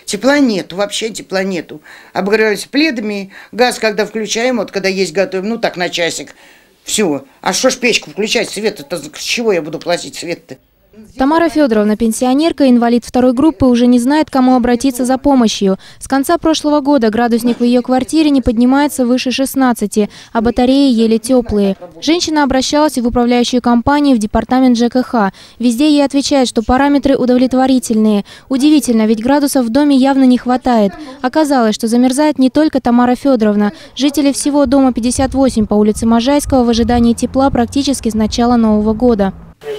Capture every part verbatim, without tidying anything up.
Тепла нету, вообще тепла нету. Обогревались пледами, газ, когда включаем, вот когда есть готовим, ну так на часик, все. А что ж печку включать, свет, это с чего я буду платить свет-то? Тамара Федоровна, пенсионерка, инвалид второй группы, уже не знает, к кому обратиться за помощью. С конца прошлого года градусник в ее квартире не поднимается выше шестнадцати, а батареи еле теплые. Женщина обращалась и в управляющую компанию, в департамент ЖКХ. Везде ей отвечают, что параметры удовлетворительные. Удивительно, ведь градусов в доме явно не хватает. Оказалось, что замерзает не только Тамара Федоровна. Жители всего дома пятьдесят восемь по улице Можайского в ожидании тепла практически с начала Нового года.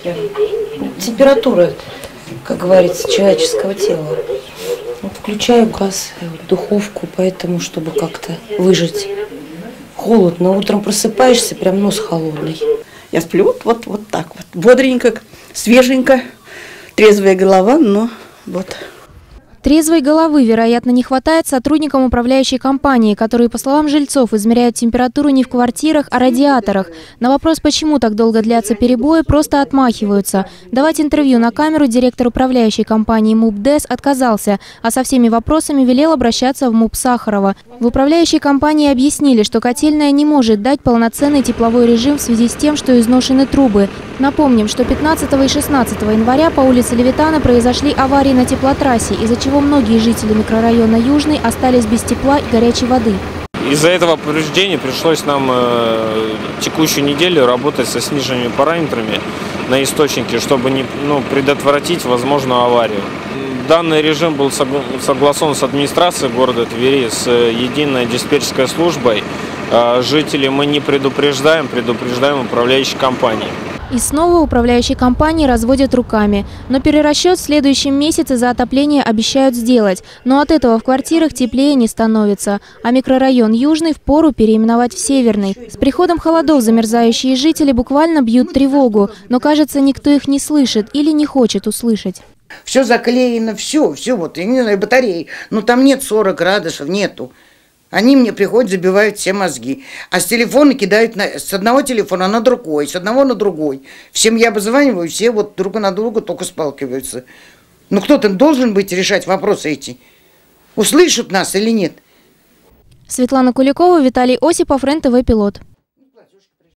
Температура, как говорится, человеческого тела. Вот включаю газ, духовку, поэтому, чтобы как-то выжить. Холодно, утром просыпаешься, прям нос холодный. Я сплю вот, вот, вот так вот, бодренько, свеженько, трезвая голова, но вот. Трезвой головы, вероятно, не хватает сотрудникам управляющей компании, которые, по словам жильцов, измеряют температуру не в квартирах, а радиаторах. На вопрос, почему так долго длятся перебои, просто отмахиваются. Давать интервью на камеру директор управляющей компании МУП ДЭС отказался, а со всеми вопросами велел обращаться в МУП Сахарова. В управляющей компании объяснили, что котельная не может дать полноценный тепловой режим в связи с тем, что изношены трубы. Напомним, что пятнадцатого и шестнадцатого января по улице Левитана произошли аварии на теплотрассе, из-за чего многие жители микрорайона Южный остались без тепла и горячей воды. Из-за этого повреждения пришлось нам э, текущую неделю работать со сниженными параметрами на источнике, чтобы не, ну, предотвратить возможную аварию. Данный режим был согласован с администрацией города Твери, с единой диспетчерской службой. Э, жителей мы не предупреждаем, предупреждаем управляющей компании. И снова управляющие компании разводят руками. Но перерасчет в следующем месяце за отопление обещают сделать. Но от этого в квартирах теплее не становится. А микрорайон Южный впору переименовать в Северный. С приходом холодов замерзающие жители буквально бьют тревогу. Но, кажется, никто их не слышит или не хочет услышать. Все заклеено, все, все, вот, я не знаю, батареи. Но там нет сорока градусов, нету. Они мне приходят, забивают все мозги. А с телефона кидают на, с одного телефона на другой, с одного на другой. Всем я обзваниваю, все вот друг на друга только сталкиваются. Ну кто-то должен быть решать вопросы эти. Услышат нас или нет? Светлана Куликова, Виталий Осипов, РЕН-ТВ «Пилот».